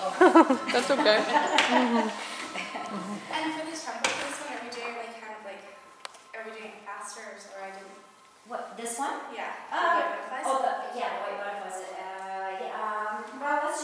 That's okay. And for this tempo, this one, are we doing like kind of like, are we doing it faster or I didn't? What, this one? Yeah. Yeah, the white butterflies. Yeah, well, let's